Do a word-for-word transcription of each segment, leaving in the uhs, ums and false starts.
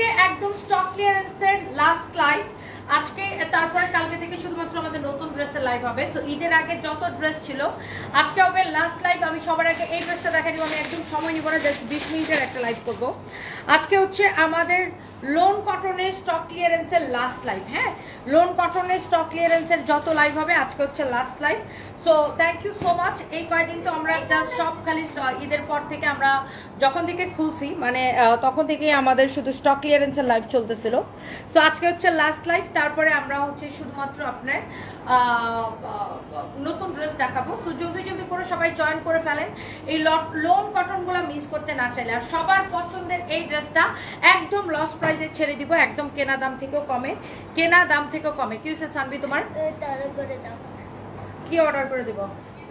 আজকে একদম স্টক ক্লিয়ারেন্সের লাস্ট লাইভ। আজকে তারপরে কালকে থেকে শুধুমাত্র আমাদের নতুন ড্রেসের লাইভ হবে। সো ঈদের আগে যত ড্রেস ছিল আজকে হবে লাস্ট লাইভ। আমি সবার আগে এই ড্রেসটা দেখা দিব। আমি একদম সময় নিব না, জাস্ট বিশ মিনিটের একটা লাইভ করবো। আজকে হচ্ছে আমাদের লোন কটনের স্টক ক্লিয়ারেন্সের লাস্ট লাইভ। হ্যাঁ, লোন কটনের স্টক ক্লিয়ারেন্সের যত লাইভ হবে আজকে হচ্ছে last live. So thank you so much. এই কয়েকদিন তো আমরা জাস্ট সব খালি ঈদের পর থেকে আমরা যখন থেকে খুলছি মানে তখন থেকেই আমাদের শুধু স্টক ক্লিয়ারেন্সের লাইভ চলতেছিল। সো আজকে হচ্ছে লাস্ট লাইভ, তারপরে আমরা হচ্ছে শুধুমাত্র আপনার নতুন ড্রেস দেখাবো। সো জলদি জলদি করে সবাই জয়েন করে ফেলেন এই লোন কটনগুলো মিস করতে না চাইলে। আর সবার পছন্দের এই ড্রেসটা একদম লস প্রাইসে ছেড়ে দিব, একদম কেনা দাম থেকেও কমে, কেনা দাম থেকেও কমে। কি হচ্ছে সানভি তোমার? কি অর্ডার করে দিব?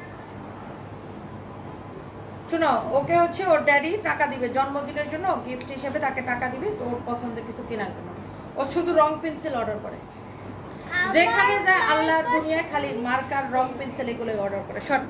শুনো, ওকে হচ্ছে ওর ড্যাডি টাকা দিবে জন্মদিনের জন্য, গিফট হিসেবে তাকে টাকা দিবে ওর পছন্দের কিছু কেনার জন্য। ও শুধু রং পেন্সিল অর্ডার করে, যেখানে যায় আল্লাহর দুনিয়ায় খালি মার্কার রং পেন্সিল এগুলো অর্ডার করে। শর্ট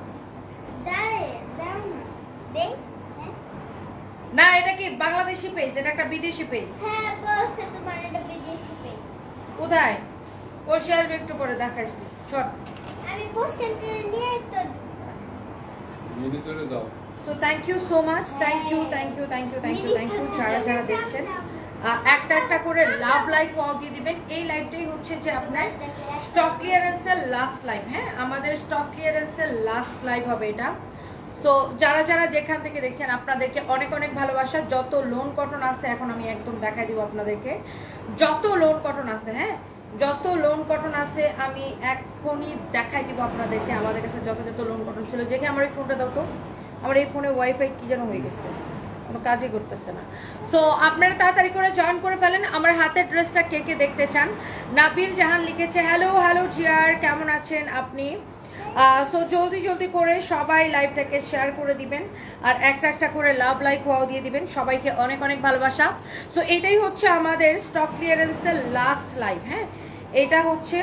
না, এটা কি বাংলাদেশি পেজ? এটা একটা বিদেশি পেজ। হ্যাঁ বলছে তোমার এটা বিদেশি পেজ। কোথায়? ও শেয়ার একটু করে দেখাস দি। শর্ট আমি পোস্টার নিয়ে তো মিনিসরে যাও। So thank you so much, thank you thank you thank you thank you thank you যারা যারা দেখছেন একটা একটা করে লাভ লাইক ওয়াও দিয়ে দিবেন। এই লাইভটাই হচ্ছে যে আপনার স্টক ক্লিয়ারেন্সের লাস্ট লাইভ। হ্যাঁ, আমাদের স্টক ক্লিয়ারেন্সের লাস্ট লাইভ হবে এটা। সো যারা যারা যেখান থেকে দেখছেন আপনাদেরকে অনেক অনেক ভালোবাসা। যত লোন কটন আছে এখন আমি একদম দেখাই দিব আপনাদেরকে, যত লোন কটন আছে। হ্যাঁ, যত লোন কটন আছে আমি এখনই দেখাই দিব আপনাদেরকে। আমাদের কাছে যত যত লোন কটন ছিল। দেখে আমার এই ফোনটা দাও তো, আমার এই ফোনে ওয়াইফাই কি যেন হয়ে গেছে, কোনো কাজই করতেছে না। সো আপনারা তাড়াতাড়ি করে জয়েন করে ফেলেন। আমার হাতের ড্রেসটা কে কে দেখতে চান? নাবিল জাহান লিখেছে হ্যালো হ্যালো জিয়ার, কেমন আছেন আপনি? সো জলদি জলদি করে সবাই লাইভটাকে শেয়ার করে দিবেন আর একটা একটা করে লাভ লাইক ওয়াও দিয়ে দিবেন। সবাইকে অনেক অনেক ভালোবাসা। সো এটাই হচ্ছে আমাদের স্টক ক্লিয়ারেন্সের লাস্ট লাইভ। হ্যাঁ, এটা হচ্ছে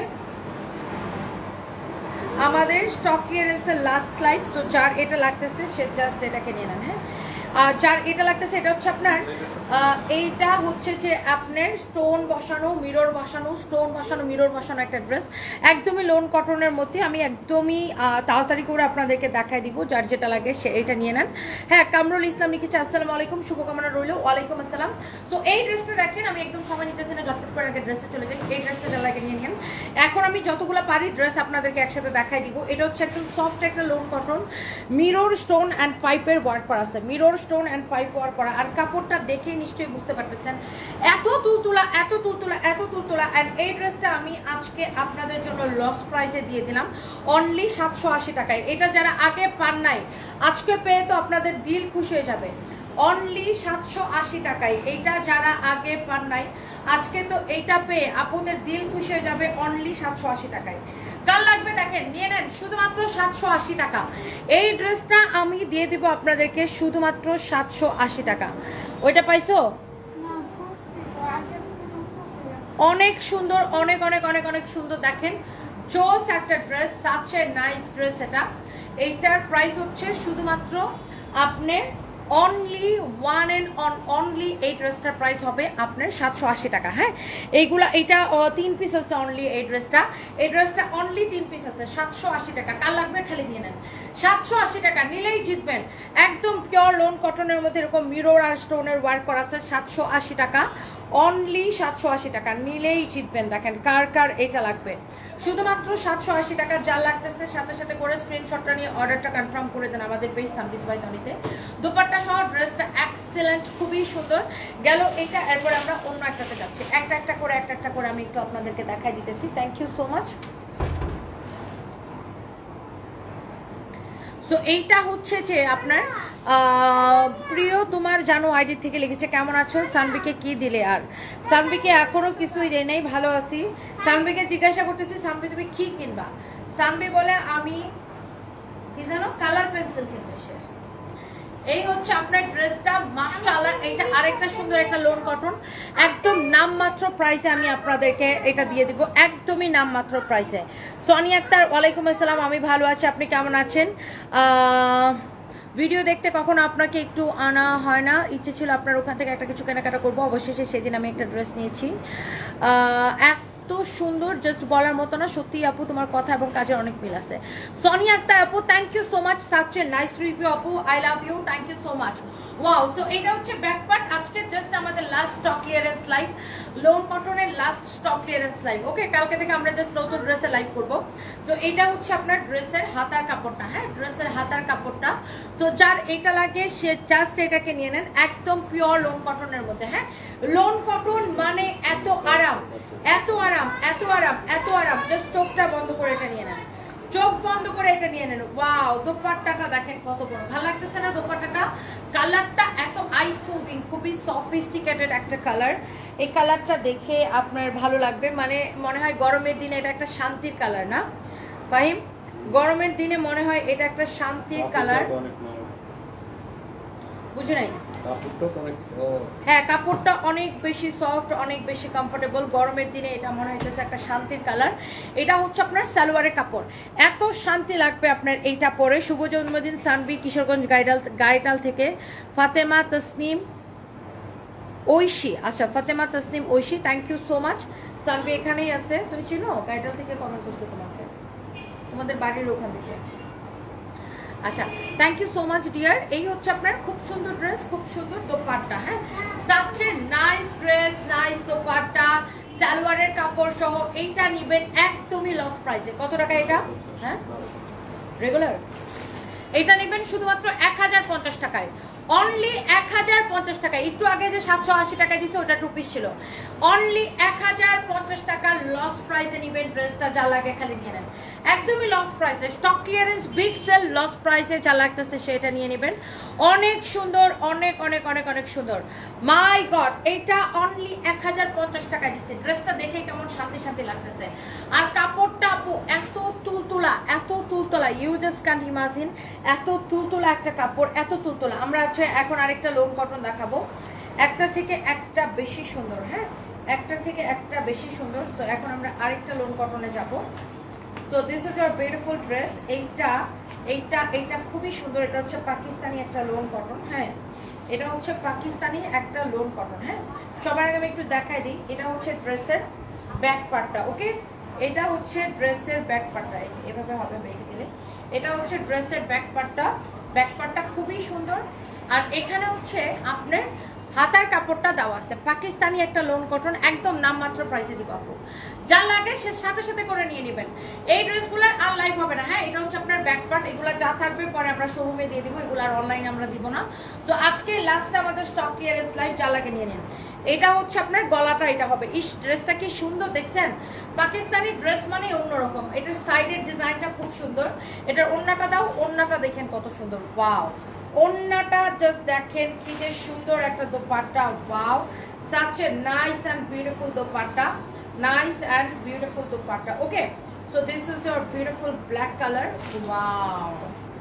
আমাদের স্টক ক্লিয়ারেন্সের লাস্ট লাইভ। সো যার এটা লাগতেছে সে জাস্ট এটাকে নিয়ে নেন। হ্যাঁ, আর যার এটা লাগতেছে এটা হচ্ছে আপনার এইটা হচ্ছে যে আপনার স্টোন বসানো, মিরর বসানো, স্টোন বসানো, মিরর বসানো একটা ড্রেস, একদমই লোন কটনের মধ্যে। আমি একদমই তাড়াতাড়ি করে আপনাদেরকে দেখাই দিব। যার যেটা লাগে সে এটা নিয়ে নেন। হ্যাঁ, কামরুল ইসলাম লিখেছে আসসালামু আলাইকুম, শুভকামনা রইল। ওয়ালাইকুম আসসালাম। সো এই ড্রেসটা দেখেন, আমি একদম সময় নিতেছি না, ঝটপট করে আগে ড্রেসে চলে যাই। এই ড্রেসটা যা লাগে নিয়ে নেন। এখন আমি যতগুলো পারি ড্রেস আপনাদেরকে একসাথে দেখাই দিব। এটা হচ্ছে একদম সফট একটা lawn cotton, mirror stone and পাইপের ওয়ার্ক করা আছে, mirror stone and pipe work করা। আর কাপড়টা দেখে নিশ্চয়ই বুঝতে পারতেছেন এত তুলতুলা এত তুলতুলা এত তুলতুলা। অ্যান্ড এই ড্রেসটা আমি আজকে আপনাদের জন্য লস প্রাইসে দিয়ে দিলাম অনলি সাতশো আশি টাকায়। এটা যারা আগে পান নাই আজকে পেয়ে তো আপনাদের দিল খুশি হয়ে যাবে। অনলি সাতশো আশি টাকায় এইটা যারা আগে পান নাই আজকে তো এইটা পেয়ে আপনাদের দিল খুশি হয়ে যাবে। অনলি সাতশো আশি টাকায় কাল লাগবে দেখেন, নিয়ে নেন শুধুমাত্র সাতশো আশি টাকা। এই ড্রেসটা আমি দিয়ে দিব আপনাদেরকে শুধুমাত্র সাতশো আশি টাকা। ওইটা পাইছো? অনেক সুন্দর, অনেক অনেক অনেক অনেক সুন্দর। দেখেন জোস একটা dress, such a nice dress. এটা এইটার প্রাইস হচ্ছে শুধুমাত্র আপনার only one and on only এই ড্রেসটার প্রাইস হবে আপনার সাতশো আশি টাকা। হ্যাঁ, এইগুলা এটা তিন পিস আছে অনলি। এই ড্রেসটা এই ড্রেসটা অনলি তিন পিস আছে, সাতশো আশি টাকা। কাল লাগবে খালি নিয়ে নেন। সাতশো আশি টাকা নিলেই জিতবেন। একদম পিওর লোন কটনের মধ্যে এরকম মিরর আর স্টোনের ওয়ার্ক করা আছে। সাতশো আশি টাকা অনলি, সাতশো আশি টাকা নিলেই জিতবেন। দেখেন কার কার এটা লাগবে, শুধুমাত্র সাতশো আশি টাকা। যা লাগতেছে সাথে সাথে করে স্ক্রিনশটটা নিয়ে অর্ডারটা কনফার্ম করে দেন আমাদের পেজ সানবিস বাই তনিতে। দুপাট্টা সহ ড্রেসটা এক্সেলেন্ট, খুবই সুন্দর গেল এটা। এরপরে আমরা অন্য একটাতে যাচ্ছি, একটা একটা করে একটা একটা করে আমি একটু আপনাদেরকে দেখাই দিতেছি। Thank you so much. So এইটা হচ্ছে যে আপনার প্রিয় তোমার জানো আইডি থেকে লিখেছে কেমন আছো, সানবিকে কি দিলে? আর সানবিকে এখনো কিছুই দেয় নাই, ভালো আছি। সানবিকে জিজ্ঞাসা করতেছি সানবি তুমি কি কিনবা? সানবি বলে আমি কি জানো কালার পেন্সিল কিনবে সে। এই হচ্ছে আপনার ড্রেসটা মাশাআল্লাহ। এটা আরেকটা সুন্দর একটা লোন কটন, একদম নামমাত্র প্রাইসে আমি আপনাদেরকে এটা দিয়ে দিব, একদমই নামমাত্র প্রাইসে। সোনিয়া আক্তার ওয়ালাইকুম আসসালাম, আমি ভালো আছি, আপনি কেমন আছেন? ভিডিও দেখতে কখনো আপনাকে একটু আনা হয় না, ইচ্ছে ছিল আপনার ওখান থেকে একটা কিছু কেনাকাটা করবো, অবশেষে সেদিন আমি একটা ড্রেস নিয়েছি। এত সুন্দর, জাস্ট বলার মতো না। সত্যি আপু তোমার কথা এবং কাজের অনেক মিল আছে। সোনিয়া আক্তার আপু, thank you so much, such a nice review আপু, I love you, thank you so much. Wow, so এটা হচ্ছে ব্যাক পার্ট। আজকে জাস্ট আমাদের last stock clearance live, lawn কটনের last stock clearance live. Okay, কালকে থেকে আমরা জাস্ট নতুন ড্রেসে লাইভ করবো। সো এটা হচ্ছে আপনার ড্রেসের হাতার কাপড়টা, হ্যাঁ ড্রেসের হাতার কাপড়টা। সো যার এটা লাগে সে জাস্ট এটাকে নিয়ে নেন, একদম পিওর লোন কটনের মধ্যে। হ্যাঁ, লোন কটন মানে এত আরাম, এত আরাম, এত আরাম, এত আরাম। জাস্ট চোখটা বন্ধ করে এটা নিয়ে নেন, চোখ বন্ধ করে এটা নিয়ে নেন। ওয়াও, দোপাট্টাটা দেখেন কত বড়, ভালো লাগতেছে না দোপাট্টাটা? কালারটা এত আই সুদিং, খুবই সফিস্টিকেটেড একটা কালার। এই কালারটা দেখে আপনার ভালো লাগবে, মানে মনে হয় গরমের দিনে এটা একটা শান্তির কালার, না ফাহিম? গরমের দিনে মনে হয় এটা একটা শান্তির কালার, বুঝে নাই? হ্যাঁ, কাপড়টা অনেক বেশি সফট, অনেক বেশি কমফোর্টেবল। গরমের দিনে এটা মনে হইতেছে একটা শান্তির কালার। এটা হচ্ছে আপনার সালোয়ারের কাপড়, এত শান্তি লাগবে আপনার এইটা পরে। শুভ জন্মদিন সানবি, কিশোরগঞ্জ গাইডাল গাইডাল থেকে ফাতেমা তসনিম ঐশী। আচ্ছা, Fatema Tasnim Oishi, thank you so much. সানবি এখানেই আছে, তুমি চিনো? গাইডাল থেকে কমেন্ট করছে তোমাকে, তোমাদের বাড়ির ওখান থেকে। আচ্ছা, thank you so much dear. এই হচ্ছে আপনার খুব সুন্দর ড্রেস, খুব সুন্দর দোপাট্টা। হ্যাঁ, such a nice dress, nice dupatta, সালোয়ারের কাপড় সহ এইটা নিবেন একদমই লস প্রাইসে। কত টাকা এটা? হ্যাঁ, রেগুলার এটা নিবেন শুধুমাত্র এক হাজার পঞ্চাশ টাকায়, অনলি এক হাজার পঞ্চাশ টাকায়। একটু আগে যে সাতশো আশি টাকায় দিচ্ছে ওটা টু পিস ছিল, অনলি এক হাজার পঞ্চাশ টাকা লস প্রাইসে নিবেন ড্রেসটা। যা লাগে খালি নিয়ে নেন, একদমই লস প্রাইসে। Stock clearance, big sale, loss প্রাইসে যা লাগতেছে সেটা নিয়ে নেবেন। অনেক সুন্দর, অনেক অনেক অনেক অনেক সুন্দর। মাই গড, এইটা অনলি এক হাজার পঞ্চাশ টাকা দিচ্ছে। ড্রেসটা দেখে কেমন শান্তি শান্তি লাগতেছে। আর কাপড়টা আপু এত তুলতুলা, এত তুলতলা, ইউ জাস্ট ক্যান্ট ইমাজিন, এত তুলতুলা একটা কাপড়, এত তুলতুলা। আমরা আছে এখন আরেকটা লোন কটন দেখাবো, একটা থেকে একটা বেশি সুন্দর। হ্যাঁ, একটা থেকে একটা বেশি সুন্দর। তো এখন আমরা আরেকটা লোন কটনে যাব। So this is our beautiful dress. এইটা এইটা এইটা খুবই সুন্দর। এটা হচ্ছে পাকিস্তানি একটা লোন কটন। হ্যাঁ, এটা হচ্ছে পাকিস্তানি একটা লোন কটন। হ্যাঁ, সবার আগে আমি একটু দেখাই দিই, এটা হচ্ছে ড্রেসের ব্যাক পার্টটা। ওকে, এটা হচ্ছে ড্রেসের ব্যাক পার্টটা, এভাবে হবে বেসিক্যালি। এটা হচ্ছে ড্রেসের ব্যাক পার্টটা, ব্যাক পার্টটা খুবই সুন্দর। আর এখানে হচ্ছে আপনার হাতার কাপড়টা দেওয়া আছে, পাকিস্তানি একটা লোন কটন, একদম নামমাত্র প্রাইসে দিব আপু। যা লাগে সে সাথে সাথে করে নিয়ে নেবেন। এই ড্রেসগুলোর আর লাইভ হবে না। হ্যাঁ, এটা হচ্ছে আপনার ব্যাক পার্ট, এগুলো যা থাকবে পরে আমরা শোরুমে দিয়ে দিব, এগুলো আর অনলাইনে আমরা দিব না। তো আজকে লাস্ট আমাদের স্টক ক্লিয়ারেন্স লাইভ, যা লাগে নিয়ে নিন। এটা হচ্ছে আপনার গলাটা, এটা হবে। ইস, ড্রেসটা কি সুন্দর দেখছেন? পাকিস্তানি ড্রেস মানে অন্যরকম। এটার সাইডের ডিজাইনটা খুব সুন্দর। এটার ওড়নাটা দাও, ওড়নাটা দেখেন কত সুন্দর। ওয়াও, ওড়নাটা জাস্ট দেখেন কি যে সুন্দর একটা dupatta. Wow, such a nice and beautiful dupatta, nice and beautiful dupatta. Okay, so this is your beautiful black colour. Wow,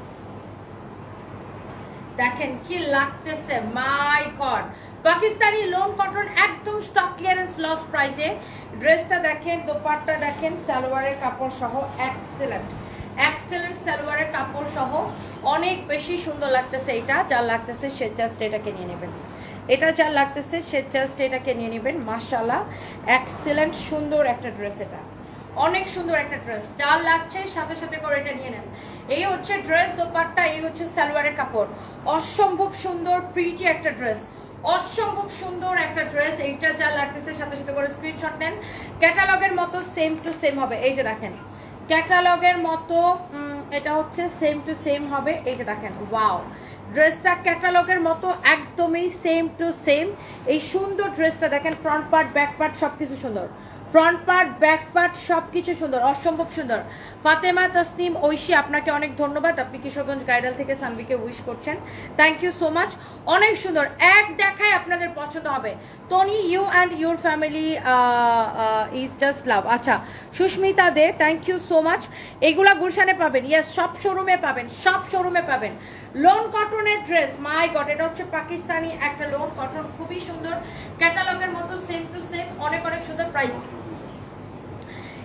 দেখেন কি লাগতেছে, my god. Pakistani lawn cotton, একদম স্টক ক্লিয়ারেন্স লস প্রাইসে। ড্রেসটা দেখেন, দোপাট্টা দেখেন, সালোয়ারের কাপড় সহ এক্সেলেন্ট, এক্সেলেন্ট সালোয়ারের কাপড় সহ অনেক বেশি সুন্দর লাগতেছে। এটা যা লাগতেছে সে জাস্ট এটাকে নিয়ে নেবেন, এটা যা লাগতেছে সে জাস্ট এটাকে নিয়ে নেবেন। মাশাআল্লাহ, এক্সেলেন্ট সুন্দর একটা ড্রেস, এটা অনেক সুন্দর একটা ড্রেস। যা লাগছে সাথে সাথে করে এটা নিয়ে নেন। এই হচ্ছে ড্রেস, দোপাট্টা, এই হচ্ছে সালোয়ারের কাপড়। অসম্ভব সুন্দর প্রিটি একটা ড্রেস, অসম্ভব সুন্দর একটা ড্রেস। এইটা যা লাগতেছে সাথে সাথে করে স্ক্রিনশট নেন। ক্যাটালগের মতো সেম টু সেম হবে। এই যে দেখেন, ক্যাটালগের মতো এটা হচ্ছে সেম টু সেম হবে। এই যে দেখেন, ওয়াও, ড্রেসটা ক্যাটালগের মতো একদমই সেম টু সেম। এই সুন্দর ড্রেসটা দেখেন, ফ্রন্ট পার্ট, ব্যাক পার্ট সবকিছু সুন্দর, ফ্রন্ট পার্ট, ব্যাক পার্ট সবকিছু সুন্দর, অসম্ভব সুন্দর। ফাতেমা তসনিম ঐশী, আপনাকে অনেক ধন্যবাদ। আপনি কিশোরগঞ্জ গাইডাল থেকে সানবিকে উইশ করছেন, থ্যাংক ইউ সো মাচ। অনেক সুন্দর, এক দেখায় আপনাদের পছন্দ হবে। Toni, you and your family is just love. আচ্ছা, Susmita Dey, thank you so much. এগুলা গুলশানে পাবেন, ইয়েস, সব শোরুমে পাবেন, সব শোরুমে পাবেন। লোন কটনের ড্রেস, মাই গড, এটা হচ্ছে পাকিস্তানি একটা লোন কটন, খুবই সুন্দর, ক্যাটালগের মতো সেম টু সেম, অনেক অনেক সুন্দর। প্রাইস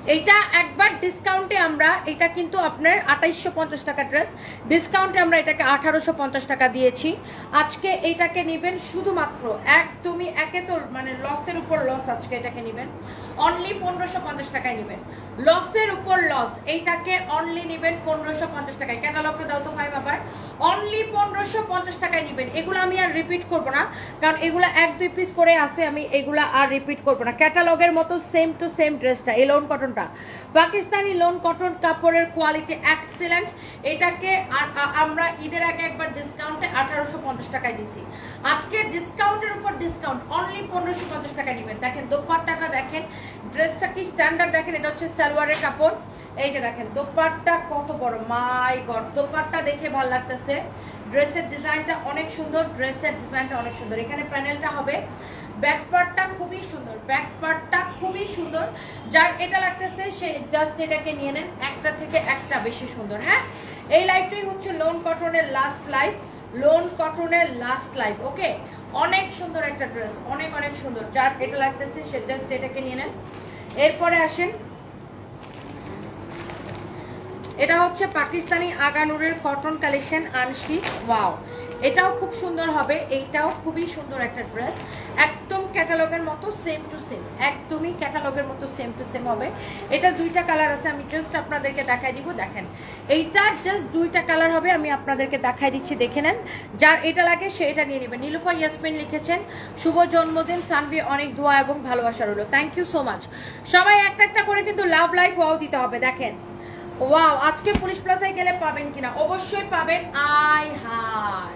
এইটা একবার ডিসকাউন্টে আমরা এটা কিন্তু আপনার আঠাইশশো পঞ্চাশ টাকা ড্রেস, ডিসকাউন্টে আমরা এটাকে আঠারোশো পঞ্চাশ টাকা দিয়েছি। আজকে এইটাকে নেবেন শুধুমাত্র একদমই একে তো মানে লসের উপর লস, আজকে এটাকে নেবেন অনলি পনেরোশো পঞ্চাশ টাকায় নেবেন, লসের উপর লস। এইটাকে অনলি নেবেন পনেরোশো পঞ্চাশ টাকায়। ক্যাটালগটা দাও তো ফাইভ আবার, অনলি পনেরোশো পঞ্চাশ টাকায় নেবেন। এগুলো আমি আর রিপিট করবো না, কারণ এগুলো এক দুই পিস করে আছে, আমি এগুলা আর রিপিট করবো না। ক্যাটালগের মতো সেম টু সেম ড্রেসটা, এই লোন কটনটা পাকিস্তানি লোন কটন কাপড়ের কোয়ালিটি এক্সিলেন্ট। এটাকে আমরা ঈদের আগে একবার ডিসকাউন্টে আঠারোশো পঞ্চাশ টাকায় দিছি, আজকে ডিসকাউন্টের উপর ডিসকাউন্ট অনলি পনেরোশো পঞ্চাশ টাকা নেবেন। দেখেন দোপাট্টাটা দেখেন, ড্রেসটা কি স্ট্যান্ডার্ড দেখেন, এটা হচ্ছে সালোয়ারের কাপড়। এই যে দেখেন দোপাট্টা কত বড়, মাই গড, দোপাট্টা দেখে ভালো লাগতেছে। ড্রেসের ডিজাইনটা অনেক সুন্দর, ড্রেসের ডিজাইনটা অনেক সুন্দর। এখানে প্যানেলটা হবে, ব্যাক পার্টটা খুবই সুন্দর, ব্যাক পার্টটা খুবই সুন্দর। যার এটা লাগতেছে সে জাস্ট এটাকে নিয়ে নেন, একটা থেকে একটা বেশি সুন্দর। হ্যাঁ, এই লাইফটাই হচ্ছে লোন কটনের লাস্ট লাইফ, লোন কটনের লাস্ট লাইফ। ওকে, অনেক সুন্দর একটা ড্রেস, অনেক অনেক সুন্দর। যার এটা লাগতেছে সে জাস্ট এটাকে নিয়ে নেন। এরপরে আসেন, এটা হচ্ছে পাকিস্তানি আগানুরের কটন কালেকশন আনশি। ওয়াও, এটাও খুব সুন্দর হবে, এইটাও খুবই সুন্দর একটা ড্রেস, একদম ক্যাটালগের মতো সেম টু সেম, একদমই ক্যাটালগের মতো সেম টু সেম হবে। এটা দুইটা কালার আছে, আমি জাস্ট আপনাদেরকে দেখাই দিব। দেখেন এইটা জাস্ট দুইটা কালার হবে, আমি আপনাদেরকে দেখাই দিচ্ছি, দেখে নেন। যার এটা লাগে সে এটা নিয়ে নেবেন। নীলুফা ইয়াসমিন লিখেছেন শুভ জন্মদিন সানভি, অনেক দোয়া এবং ভালোবাসা রইল। Thank you so much. সবাই একটা একটা করে কিন্তু লাভ লাইক ওয়াও দিতে হবে। দেখেন ওয়াও, আজকে পুলিশ প্লাজায় গেলে পাবেন কিনা, অবশ্যই পাবেন। আই হাই,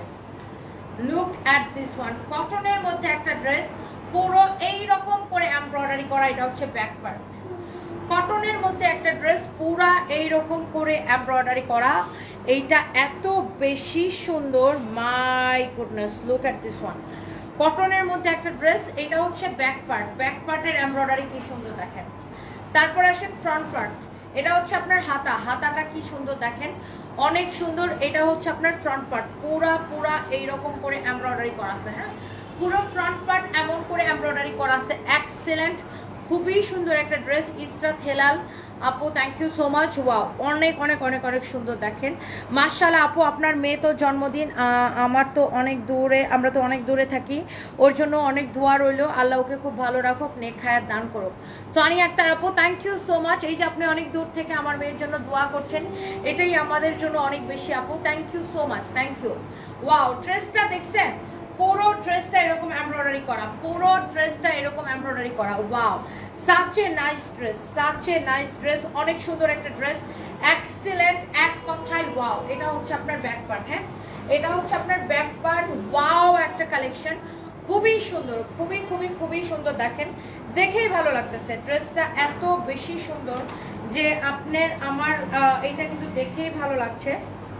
লুক এট দিস ওয়ান, কটনের মধ্যে একটা ড্রেস, পুরো এই রকম করে এমব্রয়ডারি করা। এটা হচ্ছে ব্যাক পার্ট, কটনের মধ্যে একটা ড্রেস পুরা এই রকম করে এমব্রয়ডারি করা। এইটা এত বেশি সুন্দর, my goodness, look at this one, কটনের মধ্যে একটা ড্রেস। এটা হচ্ছে ব্যাক পার্ট, ব্যাক পার্টের এমব্রয়ডারি কি সুন্দর দেখেন। তারপর আসেন ফ্রন্ট পার্ট, এটা হচ্ছে আপনার হাতা, হাতাটা কি সুন্দর দেখেন, অনেক সুন্দর। এটা হচ্ছে আপনার ফ্রন্ট পার্ট, পুরা পুরা এইরকম করে এমব্রয়ডারি করা আছে। হ্যাঁ, পুরো ফ্রন্ট পার্ট এমন করে এমব্রয়ডারি করা আছে, এক্সেলেন্ট, খুবই সুন্দর একটা ড্রেস। ইসরাত হেলাল আপু, thank you so much. Wow, অনেক অনেক অনেক অনেক সুন্দর দেখেন, মাশাআল্লাহ। আপু আপনার মেয়ে তো জন্মদিন, আমার তো অনেক দূরে, আমরা তো অনেক দূরে থাকি, ওর জন্য অনেক দোয়া রইল, আল্লাহ ওকে খুব ভালো রাখুক, নেক হায়াত দান করুক। সোনি আক্তার আপু, থ্যাংক ইউ সো মাচ। এই যে আপনি অনেক দূর থেকে আমার মেয়ের জন্য দোয়া করছেন, এটাই আমাদের জন্য অনেক বেশি আপু, thank you so much, thank you. Wow, ড্রেসটা দেখছেন, পুরো ড্রেসটা এরকম এমব্রয়ডারি করা, পুরো ড্রেসটা এরকম এমব্রয়ডারি করা। Wow, such a nice dress, such a nice dress, অনেক সুন্দর একটা ড্রেস, এক্সিলেন্ট, এক কথায় ওয়াও। এটা হচ্ছে আপনার ব্যাক পার্ট। হ্যাঁ, এটা হচ্ছে আপনার ব্যাক পার্ট। ওয়াও, একটা কালেকশন, খুবই সুন্দর, খুবই খুবই খুবই সুন্দর। দেখেন, দেখেই ভালো লাগতেছে, ড্রেসটা এত বেশি সুন্দর যে আপনার আমার এটা কিন্তু দেখেই ভালো লাগছে।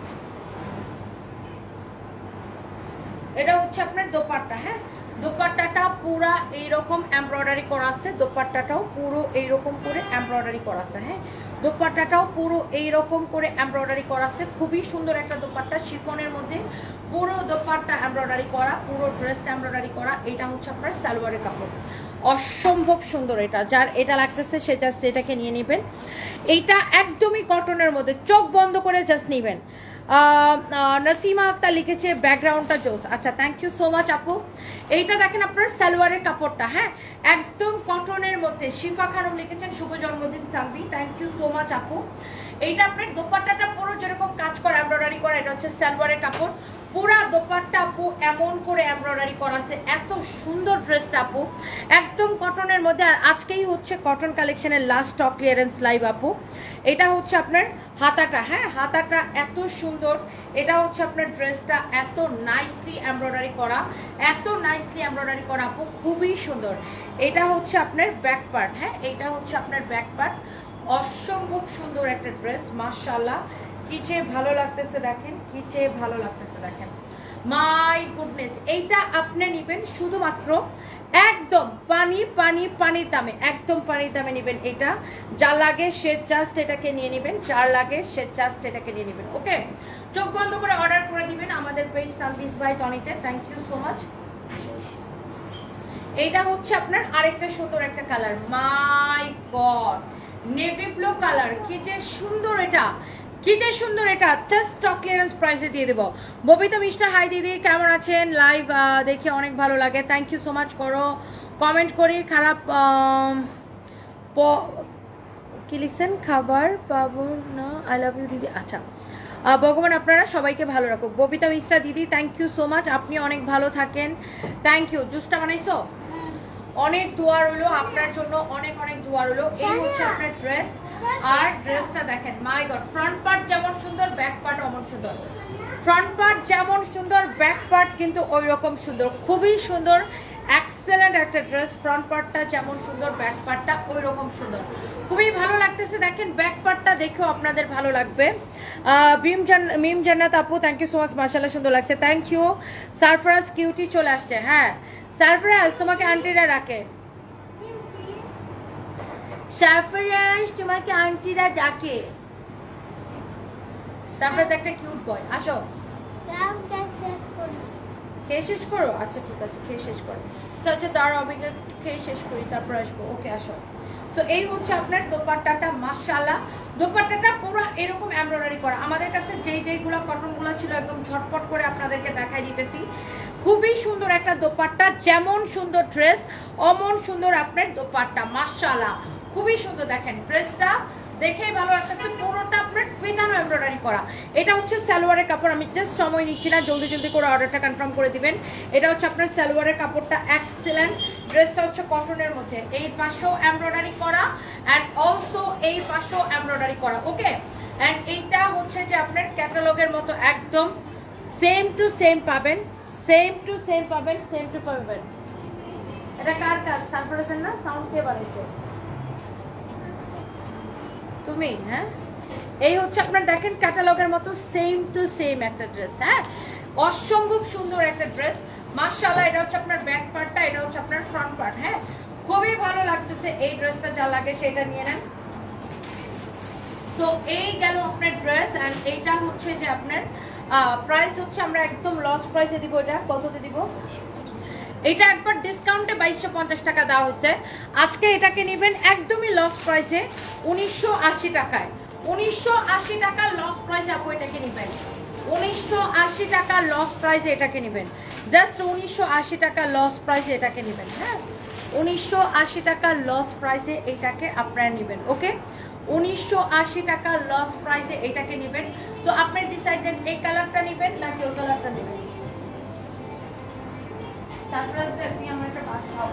এটা হচ্ছে আপনার দোপাট্টা। হ্যাঁ, দোপাট্টাটা পুরা এইরকম এমব্রয়ডারি করা আছে, দোপাট্টাটাও পুরো এইরকম করে এমব্রয়ডারি করা আছে। হ্যাঁ, দোপাট্টাটাও পুরো এইরকম করে এমব্রয়ডারি করা আছে, খুবই সুন্দর একটা দোপাট্টা, শিফনের মধ্যে পুরো দোপাট্টা এমব্রয়ডারি করা, পুরো ড্রেসটা এমব্রয়ডারি করা। এটা হচ্ছে আপনার সালোয়ারের কাপড়, অসম্ভব সুন্দর। এটা যার এটা লাগতেছে সে জাস্ট এটাকে নিয়ে নেবেন। এইটা একদমই কটনের মধ্যে, চোখ বন্ধ করে জাস্ট নেবেন। নসিমা আক্তার লিখেছে ব্যাকগ্রাউন্ডটা জোস। আচ্ছা, থ্যাংক ইউ সো মাচ আপু। এইটা দেখেন আপনার সালোয়ারের কাপড়টা, হ্যাঁ একদম কটনের মধ্যে। শিফা খানম লিখেছেন শুভ জন্মদিন Sanvi, thank you so much আপু। এইটা আপনার দোপাট্টাটা পুরো যেরকম কাজ করা এমব্রয়ডারি করা, এটা হচ্ছে সালোয়ারের কাপড়, পুরা দোপাট্টা আপু এমন করে এমব্রয়ডারি করা আছে, এত সুন্দর ড্রেসটা আপু, একদম কটনের মধ্যে। আর আজকেই হচ্ছে কটন কালেকশনের লাস্ট স্টক ক্লিয়ারেন্স লাইভ আপু। এটা হচ্ছে আপনার হাতাটা, হ্যাঁ হাতাটা এত সুন্দর। এটা হচ্ছে আপনার ড্রেসটা এত নাইসলি এমব্রয়ডারি করা, এত নাইসলি এমব্রয়ডারি করা আপু, খুবই সুন্দর। এটা হচ্ছে আপনার ব্যাক পার্ট, হ্যাঁ এটা হচ্ছে আপনার ব্যাক পার্ট, অসম্ভব সুন্দর একটা ড্রেস, মাশাআল্লাহ। কি চেয়ে ভালো লাগতেছে দেখেন, কি চেয়ে ভালো লাগতেছে দেখেন, মাই গুডনেস। এইটা আপনি নেবেন শুধুমাত্র একদম পানি পানি পানির দামে, একদম পানির দামে নেবেন। এটা যা লাগে সে জাস্ট এটাকে নিয়ে নেবেন, যার লাগে সে জাস্ট এটাকে নিয়ে নেবেন। ওকে, চোখ বন্ধ করে অর্ডার করে দিবেন আমাদের পেজ সার্ভিস বাই টনিতে। Thank you so much. এইটা হচ্ছে আপনার আরেকটা সুন্দর একটা colour, my god navy blue colour, কি যে সুন্দর এটা, কি যে সুন্দর এটা, জাস্ট স্টক ক্লিয়ারেন্স প্রাইসে দিয়ে দেবো। ববিতা মিস্টার হাই দিদি, কেমন আছেন? লাইভ দেখে অনেক ভালো লাগে, থ্যাংক ইউ সো মাচ। করো কমেন্ট করি, খারাপ কি লিখছেন? খাবার পাবো না, আই লাভ ইউ দিদি। আচ্ছা, ভগবান আপনারা সবাইকে ভালো রাখুক। ববিতা মিস্টার দিদি, থ্যাংক ইউ সো মাচ, আপনি অনেক ভালো থাকেন, থ্যাংক ইউ। জুসটা বানাইছো? অনেক দোয়া রইলো আপনার জন্য, অনেক অনেক দোয়া রইলো। এই হচ্ছে আপনার ড্রেস, আর ড্রেসটা দেখেন, মাই গড, ফ্রন্ট পার্ট যেমন সুন্দর, ব্যাক পার্ট অমন সুন্দর। ফ্রন্ট পার্ট যেমন সুন্দর, ব্যাক পার্ট কিন্তু ওই রকম সুন্দর, খুবই সুন্দর, এক্সেলেন্ট একটা ড্রেস। ফ্রন্ট পার্টটা যেমন সুন্দর, ব্যাক পার্টটা ওই রকম সুন্দর, খুবই ভালো লাগতেছে। দেখেন ব্যাক পার্টটা দেখেও আপনাদের ভালো লাগবে। মিম জান মিম জান্নাত আপু, থ্যাংক ইউ সো মাচ, মাশাআল্লাহ সুন্দর লাগছে, থ্যাংক ইউ। সারফরাজ কিউটি চলে আসছে, হ্যাঁ সারফরাজ তোমাকে আন্টিরা ডাকে, সারফরাজ তোমাকে আন্টিরা ডাকে। সারফরাজ একটা কিউট বয়, আসো খেয়ে শেষ করো। আচ্ছা ঠিক আছে, খেয়ে শেষ করো। আচ্ছা দাঁড়া, আমি খেয়ে শেষ করি তারপর আসবো। ওকে আসো। সো এই হচ্ছে আপনার দোপাট্টাটা, মাশাআল্লাহ দোপাট্টাটা পুরো এরকম এমব্রয়ডারি করা। আমাদের কাছে যেই যেইগুলো কটনগুলো ছিল একদম ঝটপট করে আপনাদেরকে দেখাই দিতেছি। খুবই সুন্দর একটা দোপাট্টা, যেমন সুন্দর ড্রেস অমন সুন্দর আপনার দোপাট্টা, মাশাআল্লাহ খুবই সুন্দর। দেখেন ড্রেসটা দেখেই ভালো লাগতেছে, পুরোটা আপনার পেটানো এমব্রয়ডারি করা। এটা হচ্ছে সালোয়ারের কাপড়, আমি জাস্ট সময় নিচ্ছি না, জলদি জলদি করে অর্ডারটা কনফার্ম করে দিবেন। এটা হচ্ছে আপনার সালোয়ারের কাপড়টা, এক্সেলেন্ট। ড্রেসটা হচ্ছে কটনের মধ্যে, এই পাশেও এমব্রয়ডারি করা অ্যান্ড অলসো এই পাশেও এমব্রয়ডারি করা, ওকে। অ্যান্ড এইটা হচ্ছে যে আপনার ক্যাটালগের মতো একদম সেম টু সেম পাবেন, সেম টু সেম পাবেন, সেম টু পাবেন। এটা কার কাজ? সারপ্রাইজের না? সাউন্ড কে বানাইছে? তুমি? হ্যাঁ, এই হচ্ছে আপনার দেখেন ক্যাটালগের মতো সেম টু সেম একটা ড্রেস, হ্যাঁ অসম্ভব সুন্দর একটা ড্রেস, মাশাআল্লাহ। এটা হচ্ছে আপনার ব্যাক পার্টটা, এটা হচ্ছে আপনার ফ্রন্ট পার্ট, হ্যাঁ খুবই ভালো লাগতেছে। এই ড্রেসটা যা লাগে সেটা নিয়ে নেন। সো এই গেল আপনার ড্রেস, এন্ড এইটা হচ্ছে যে আপনার প্রাইস হচ্ছে আমরা একদম লস প্রাইসে দিব। এটা কততে দিব? এটা একবার ডিসকাউন্টে বাইশশো পঞ্চাশ টাকা দেওয়া হয়েছে, আজকে এটাকে নেবেন একদমই লস প্রাইসে উনিশশো আশি টাকায়। উনিশশো আশি টাকা লস প্রাইসে আপু এটাকে নেবেন, উনিশশো আশি টাকা লস প্রাইসে এটাকে নেবেন, জাস্ট উনিশশো আশি টাকা লস প্রাইসে এটাকে নেবেন, হ্যাঁ উনিশশো আশি টাকা লস প্রাইসে এটাকে আপনারা নেবেন, ওকে উনিশশো আশি টাকা লস প্রাইসে এটাকে নেবেন। সো আপনি ডিসাইড দেন এই কালারটা নেবেন নাকি ওই কালারটা নেবেন। সারপ্রাইজ আপনি আমার একটা বাস খাও,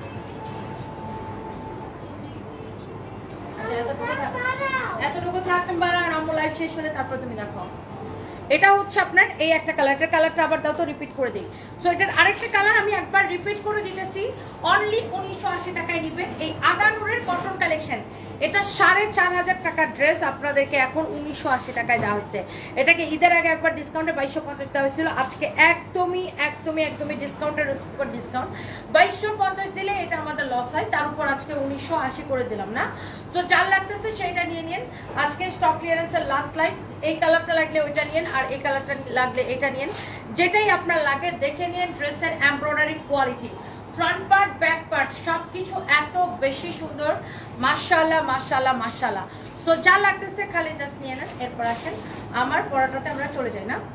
এতটুকু থাকতে পারা নম্বর লাইভ শেষ হলে তারপর তুমি দেখো। এটা হচ্ছে আপনার এই একটা কালার, এটার কালারটা আবার দাও তো, রিপিট করে দিই। সো এটার আরেকটা কালার আমি একবার রিপিট করে দিতেছি, অনলি উনিশশো আশি টাকায় নেবেন। এই আদানুরের কটন কালেকশন, এটা সাড়ে চার হাজার টাকার ড্রেস আপনাদেরকে এখন উনিশশো আশি টাকায় দেওয়া হয়েছে। এটাকে ঈদের আগে একবার ডিসকাউন্টে বাইশশো পঞ্চাশ দেওয়া হয়েছিল, আজকে একদমই একদমই একদমই ডিসকাউন্টের উপর ডিসকাউন্ট। বাইশশো পঞ্চাশ দিলে এটা আমাদের লস হয়, তার উপর আজকে উনিশশো আশি করে দিলাম না। তো যার লাগতেছে সেইটা নিয়ে নিন, আজকে স্টক ক্লিয়ারেন্সের লাস্ট লাইভ। এই কালারটা লাগলে ওইটা নিন, আর এই কালারটা লাগলে এটা নিন, যেটাই আপনার লাগে দেখে নিন। ড্রেসের embroidery quality, front part back part সবকিছু এত বেশি সুন্দর, মাশাআল্লাহ মাশাআল্লাহ মাশাআল্লাহ। সো যা লাগতেছে খালি জাস্ট নিয়ে নেন। এরপর আসেন আমার পরোটাতে আমরা চলে যাই না,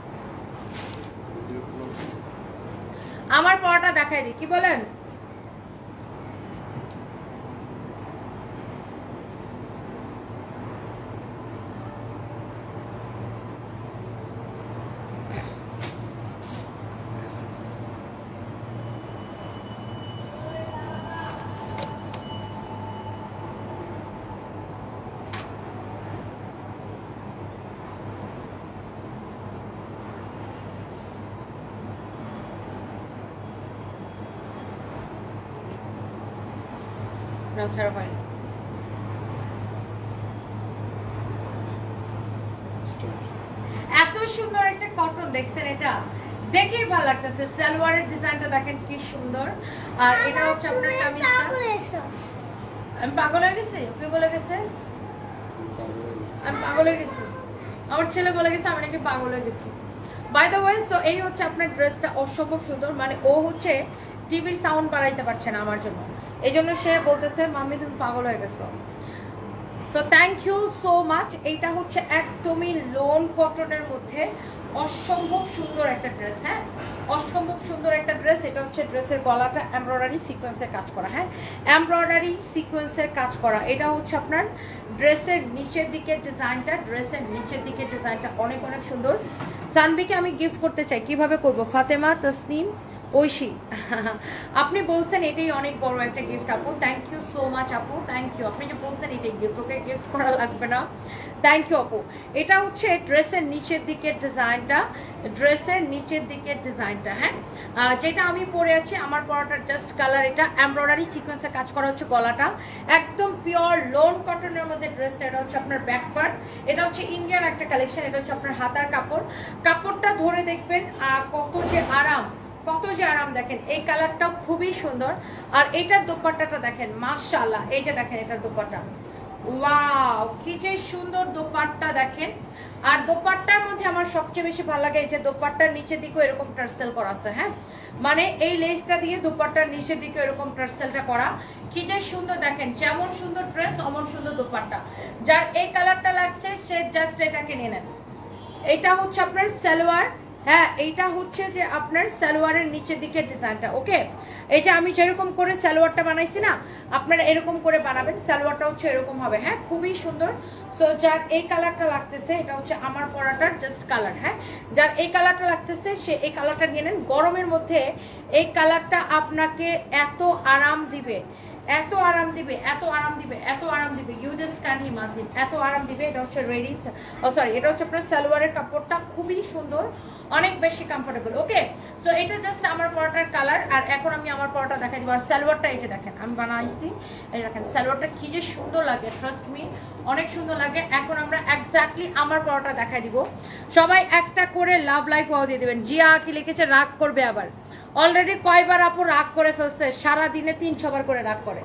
আমার পরোটা দেখাই দিই, কি বলেন? এত সুন্দর একটা কটন দেখছেন, এটা দেখেই ভালো লাগতেছে। সালোয়ারের ডিজাইনটা দেখেন কি সুন্দর, আর এটা হচ্ছে আপনার কামিজটা। আমি পাগল হয়ে গেছি, কে বলে গেছে আমি পাগল হয়ে গেছি? আমার ছেলে বলে গেছে আমি নাকি পাগল হয়ে গেছি। বাই দ্য ওয়ে, সো এই হচ্ছে আপনার ড্রেসটা অসম্ভব সুন্দর, মানে ও হচ্ছে টিভির সাউন্ড বাড়াইতে পারছে না আমার জন্য, এই জন্য সে বলতেছে মাম্মি তুমি পাগল হয়ে গেছো। So thank you so much. এইটা হচ্ছে একদমই লোন কটনের মধ্যে অসম্ভব সুন্দর একটা ড্রেস। হ্যাঁ, অসম্ভব সুন্দর একটা ড্রেস। এটা হচ্ছে ড্রেসের গলাটা এমব্রয়ডারি সিকোয়েন্সের কাজ করা। হ্যাঁ, এমব্রয়ডারি সিকোয়েন্সের কাজ করা। এটা হচ্ছে আপনার ড্রেসের নিচের দিকে ডিজাইনটা, ড্রেসের নিচের দিকে ডিজাইনটা অনেক অনেক সুন্দর। সানবিকে আমি গিফট করতে চাই, কিভাবে করব? ফাতেমা তাসনিম ঐশী, আপনি বলছেন এটাই অনেক বড় একটা গিফট আপু। থ্যাংক ইউ সো মাচ আপু, থ্যাংক ইউ। আপনি যে বলছেন এটাই গিফট, ওকে গিফট করা লাগবে না। থ্যাংক ইউ আপু। এটা হচ্ছে ড্রেসের নিচের দিকের ডিজাইনটা, ড্রেসের নিচের দিকের ডিজাইনটা। হ্যাঁ, যেটা আমি পরে আছি আমার পরাটার জাস্ট কালার এটা। এমব্রয়ডারি সিকোয়েন্সে কাজ করা হচ্ছে গলাটা, একদম পিওর লোন কটনের মধ্যে ড্রেসটা। এটা হচ্ছে আপনার ব্যাক পার্ট। এটা হচ্ছে ইন্ডিয়ান একটা কালেকশন। এটা হচ্ছে আপনার হাতার কাপড়। কাপড়টা ধরে দেখবেন কত যে আরাম, কত যে আরাম। দেখেন এই কালারটাও খুবই সুন্দর। আর এটার দোপাট্টাটা দেখেন, মাশাআল্লাহ। এই যে দেখেন এটার দোপাট্টা, ওয়াও কি যে সুন্দর দোপাট্টা দেখেন। আর দোপাট্টার মধ্যে আমার সবচেয়ে বেশি ভালো লাগে এই যে দোপাট্টার নিচের দিকে এরকম টার্সেল করা আছে। হ্যাঁ, মানে এই লেসটা দিয়ে দোপাট্টার নিচের দিকে এরকম টার্সেলটা করা, কি যে সুন্দর। দেখেন যেমন সুন্দর ড্রেস অমন সুন্দর দোপাট্টা। যার এই কালারটা লাগছে সে জাস্ট এটাকে নিয়ে নেন। এটা হচ্ছে আপনার সালোয়ার। হ্যাঁ, এইটা হচ্ছে যে আপনার সালোয়ারের নিচের দিকে ডিজাইনটা। ওকে, এই যে আমি যেরকম করে সালোয়ারটা বানাইছি না, আপনারা এরকম করে বানাবেন। সালোয়ারটা হচ্ছে এরকম হবে। হ্যাঁ, খুবই সুন্দর। সো যার এই কালারটা লাগতেছে, এটা হচ্ছে আমার পরাটার জাস্ট কালার। হ্যাঁ, যার এই কালারটা লাগতেছে সে এই কালারটা নিয়ে নেন। গরমের মধ্যে এই কালারটা আপনাকে এত আরাম দিবে, এত আরাম দিবে, এত আরাম দিবে, এত আরাম দিবে। ইউ জাস্ট ক্যান ইমাজিন, এত আরাম দিবে। এটা হচ্ছে রেডি, ও সরি, এটা হচ্ছে আপনার সালোয়ারের কাপড়টা খুবই সুন্দর, অনেক বেশি কমফোর্টেবল। ওকে, সো এটা জাস্ট আমার পরাটার কালার। আর এখন আমি আমার পরাটা দেখাই দিব। আর সালোয়ারটা এই যে দেখেন আমি বানাইছি, এই দেখেন সালোয়ারটা কি যে সুন্দর লাগে, ট্রাস্ট মি অনেক সুন্দর লাগে। এখন আমরা এক্স্যাক্টলি আমার পরাটা দেখাই দিব। সবাই একটা করে লাভ লাইক ওয়াও দিয়ে দিবেন। জিয়া কি লিখেছে রাগ করবে আবার? অলরেডি কয়বার আপু রাগ করে ফেলছে, সারা দিনে তিনশো বার করে রাগ করে।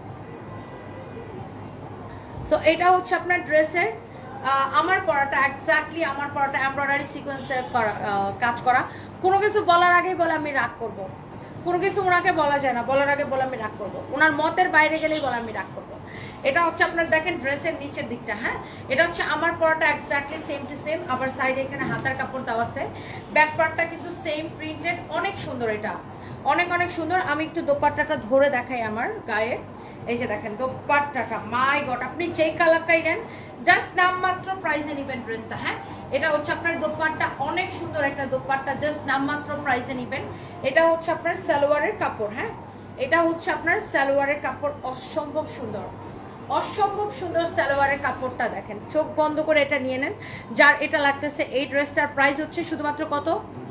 সো এটা হচ্ছে আপনার ড্রেসের আমার পরাটা, এক্স্যাক্টলি আমার পরাটা এমব্রয়ডারি সিকোয়েন্সের কাজ করা। কোনো কিছু বলার আগেই বলে আমি রাগ করব, কোনো কিছু ওনাকে বলা যায় না, বলার আগে বলে আমি রাগ করব, ওনার মতের বাইরে গেলেই বলে আমি রাগ করব। এটা হচ্ছে আপনার দেখেন ড্রেসের নিচের দিকটা। হ্যাঁ, এটা হচ্ছে আমার পরাটা এক্স্যাক্টলি সেম টু সেম। আবার সাইডে এখানে হাতার কাপড় দেওয়া আছে। ব্যাক পার্টটা কিন্তু সেম প্রিন্টেড, অনেক সুন্দর। এটা অনেক অনেক সুন্দর। আমি একটু দোপাট্টাটা ধরে দেখাই আমার গায়ে। এই যে দেখেন দোপাট্টাটা, মাই গড, আপনি যেই কালারটাই নেন জাস্ট নামমাত্র প্রাইসে নেবেন ড্রেসটা। হ্যাঁ, এটা হচ্ছে আপনার দোপাট্টা, অনেক সুন্দর একটা দোপাট্টা, জাস্ট নামমাত্র প্রাইসে নেবেন। এটা হচ্ছে আপনার সালোয়ারের কাপড়। হ্যাঁ, এটা হচ্ছে আপনার সালোয়ারের কাপড়, অসম্ভব সুন্দর, অসম্ভব সুন্দর সালোয়ারের কাপড়টা দেখেন। চোখ বন্ধ করে এটা নিয়ে নেন। যার এটা লাগতেছে এই ড্রেসটার প্রাইস হচ্ছে শুধুমাত্র কত?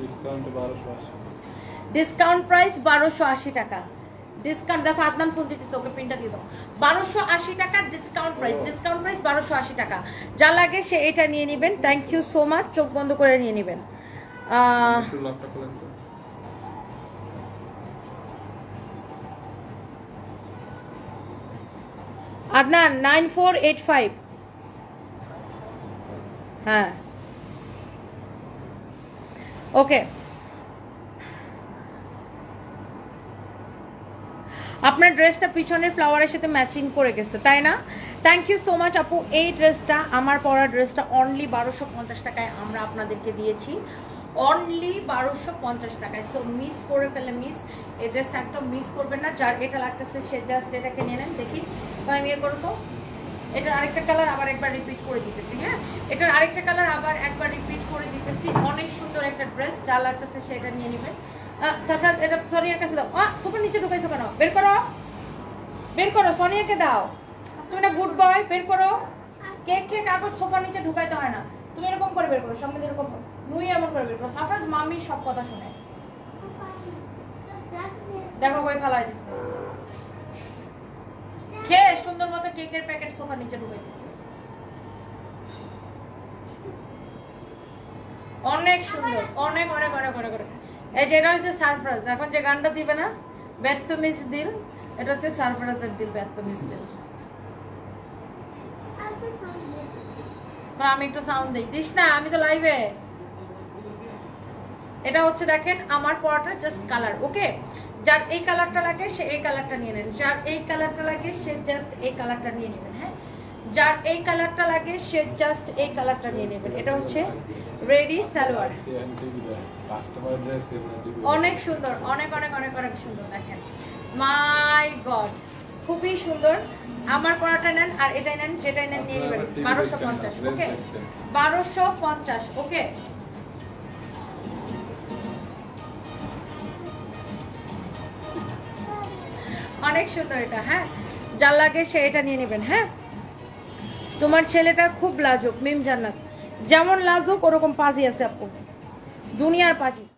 ডিসকাউন্ট প্রাইস বারোশো আশি টাকা। ডিসকাউন্ট দেখো, আদনান ফোন দিতেছে, ওকে পিনটা দিয়ে দাও। বারোশো আশি টাকা ডিসকাউন্ট প্রাইস, ডিসকাউন্ট প্রাইস বারোশো আশি টাকা। যা লাগে সে এটা নিয়ে নেবেন। Thank you so much. চোখ বন্ধ করে নিয়ে নেবেন। Adnan nine four eight five. হ্যাঁ, ওকে। আপনার ড্রেসটা পিছনের ফ্লাওয়ারের সাথে ম্যাচিং করে গেছে, তাই না? থ্যাংক ইউ সো মাচ আপু। এই ড্রেসটা আমার পরা ড্রেসটা অনলি বারোশো পঞ্চাশ টাকায় আমরা আপনাদেরকে দিয়েছি, অনলি বারোশো পঞ্চাশ টাকায়। সো মিস করে ফেলে মিস, এই ড্রেসটা একদম মিস করবেন না। যার এটা লাগতেছে সে জাস্ট এটাকে নিয়ে নেন। দেখি আমি ইয়ে করবো, এটার আরেকটা কালার আবার একবার রিপিট করে দিতেছি। হ্যাঁ, এটার আরেকটা কালার আবার একবার রিপিট করে দিতেছি। অনেক সুন্দর একটা ড্রেস, যা লাগতেছে সেটা নিয়ে নেবেন। সাফরাত এটা সোনিয়ার কাছে দাও। সোফার নিচে ঢুকাইছো কেন? বের করো, বের করো, সোনিয়াকে দাও। তুমি না গুড বয়, বের করো। কেক খেয়ে কাগজ সোফার নিচে ঢুকাইতে হয় না, তুমি এরকম করে বের করো, সামনে এরকম নুই এমন করে বের করো। সাফরাজ মামি সব কথা শুনে, দেখো কই ফেলাই দিচ্ছে। খেয়ে সুন্দর মতো কেকের প্যাকেট সোফার নিচে ঢুকাই দিচ্ছে। অনেক সুন্দর, অনেক অনেক অনেক অনেক অনেক। এই যে এটা হচ্ছে সারপ্রাইজ। এখন যে গানটা দিবে না, ব্যর্থ মিস দিল, এটা হচ্ছে সারপ্রাইজের দিল, ব্যর্থ মিস দিল। আমি একটু সাউন্ড দিই, দিস না, আমি তো লাইভে। এটা হচ্ছে দেখেন আমার পরাটা জাস্ট কালার। ওকে, যার এই কালারটা লাগে সে এই কালারটা নিয়ে নেন, যার এই কালারটা লাগে সে জাস্ট এই কালারটা নিয়ে নেবেন। হ্যাঁ, যার এই কালারটা লাগে সে জাস্ট এই কালারটা নিয়ে নেবেন। এটা হচ্ছে রেডি সালোয়ার, অনেক সুন্দর, অনেক অনেক অনেক অনেক সুন্দর। দেখেন মাই গড, খুবই সুন্দর। আমার পরাটা নেন আর এটাই নেন, যেটাই নেন নিয়ে নেবেন। বারোশো পঞ্চাশ ওকে, বারোশো পঞ্চাশ ওকে। অনেক সুন্দর এটা, হ্যাঁ যার লাগে সে এটা নিয়ে নেবেন। হ্যাঁ তোমার ছেলেটা খুব লাজুক, মিম জান্নাত যেমন লাজুক ওরকম পাজি আছে আপু, দুনিয়ার পাজি।